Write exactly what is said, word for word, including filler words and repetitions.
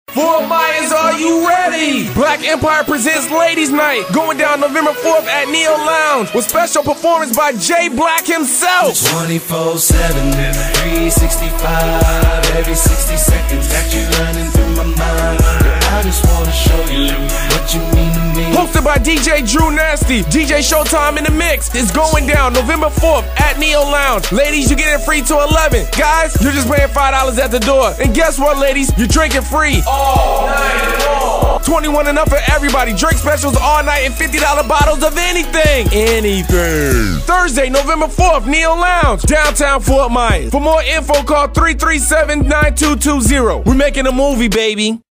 Fort Myers, are you ready? Black Empire presents Ladies Night, going down November fourth at Neo Lounge with special performance by Jay Black himself. twenty-four seven, three sixty-five, every sixty seconds, got you running through my mind. I just wanna show you what you mean to me. Hosted by D J Drew Nasty, D J Showtime in the mix. It's going down November fourth at Neo Lounge. Ladies, you get in free till eleven. Guys, you're just paying five dollars at the door. And guess what, ladies? You're drinking free all night long. twenty-one and up for everybody. Drink specials all night and fifty dollar bottles of anything. Anything. Thursday, November fourth, Neo Lounge, downtown Fort Myers. For more info, call three three seven, nine two two zero. We're making a movie, baby.